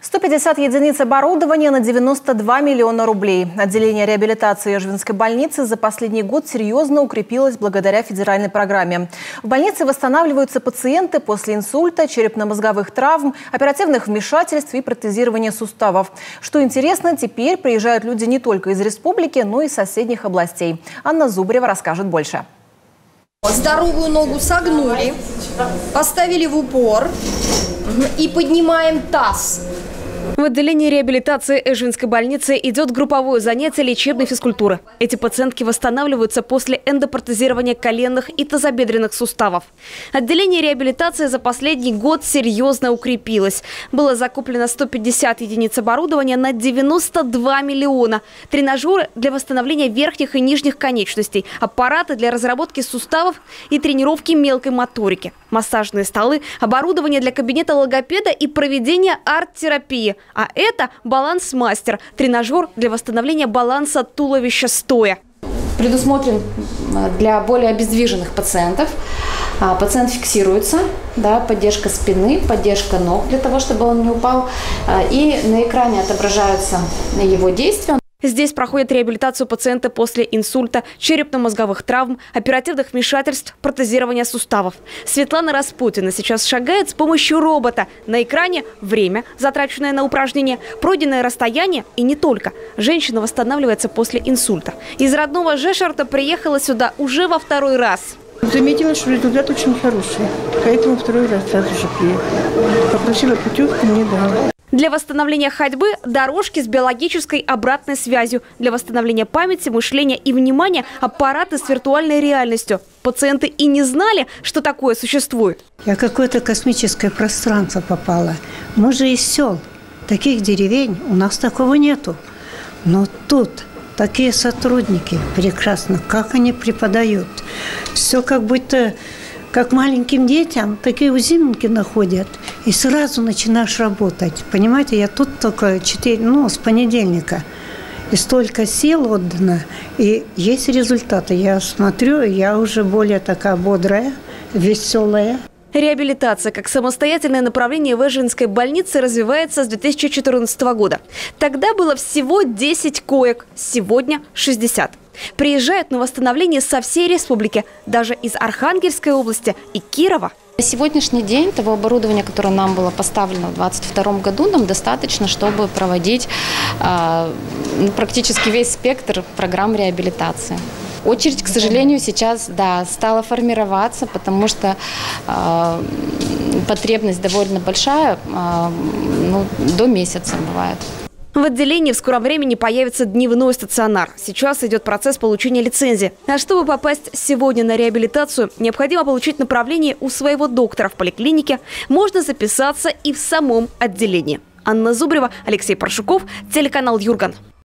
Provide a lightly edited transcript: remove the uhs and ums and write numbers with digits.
150 единиц оборудования на 92 миллиона рублей. Отделение реабилитации Эжвинской больницы за последний год серьезно укрепилось благодаря федеральной программе. В больнице восстанавливаются пациенты после инсульта, черепно-мозговых травм, оперативных вмешательств и протезирования суставов. Что интересно, теперь приезжают люди не только из республики, но и соседних областей. Анна Зубарева расскажет больше. Здоровую ногу согнули, поставили в упор и поднимаем таз. В отделении реабилитации Эжвинской больницы идет групповое занятие лечебной физкультуры. Эти пациентки восстанавливаются после эндопротезирования коленных и тазобедренных суставов. Отделение реабилитации за последний год серьезно укрепилось. Было закуплено 150 единиц оборудования на 92 миллиона. Тренажеры для восстановления верхних и нижних конечностей, аппараты для разработки суставов и тренировки мелкой моторики, массажные столы, оборудование для кабинета логопеда и проведения арт-терапии. А это баланс-мастер – тренажер для восстановления баланса туловища стоя. Предусмотрен для более обездвиженных пациентов. Пациент фиксируется, поддержка спины, поддержка ног для того, чтобы он не упал. И на экране отображаются его действия. Здесь проходит реабилитацию пациента после инсульта, черепно-мозговых травм, оперативных вмешательств, протезирования суставов. Светлана Распутина сейчас шагает с помощью робота. На экране время, затраченное на упражнение, пройденное расстояние и не только. Женщина восстанавливается после инсульта. Из родного Жешарта приехала сюда уже во второй раз. Заметила, что результат очень хороший, поэтому второй раз сразу же приехала. Попросила путевку, мне дала. Для восстановления ходьбы – дорожки с биологической обратной связью. Для восстановления памяти, мышления и внимания – аппараты с виртуальной реальностью. Пациенты и не знали, что такое существует. Я в какое-то космическое пространство попала. Мы же из сел, таких деревень у нас такого нету. Но тут такие сотрудники прекрасно, как они преподают. Все как будто... Как маленьким детям, такие узинки находят, и сразу начинаешь работать. Понимаете, я тут только с понедельника. И столько сил отдано, и есть результаты. Я смотрю, я уже более такая бодрая, веселая. Реабилитация как самостоятельное направление в Эжвинской больнице развивается с 2014 года. Тогда было всего 10 коек, сегодня 60. Приезжают на восстановление со всей республики, даже из Архангельской области и Кирова. На сегодняшний день того оборудования, которое нам было поставлено в 2022 году, нам достаточно, чтобы проводить практически весь спектр программ реабилитации. Очередь, к сожалению, сейчас стала формироваться, потому что потребность довольно большая, до месяца бывает. В отделении в скором времени появится дневной стационар. Сейчас идет процесс получения лицензии. А чтобы попасть сегодня на реабилитацию, необходимо получить направление у своего доктора в поликлинике. Можно записаться и в самом отделении. Анна Зубарева, Алексей Паршуков, телеканал Юрган.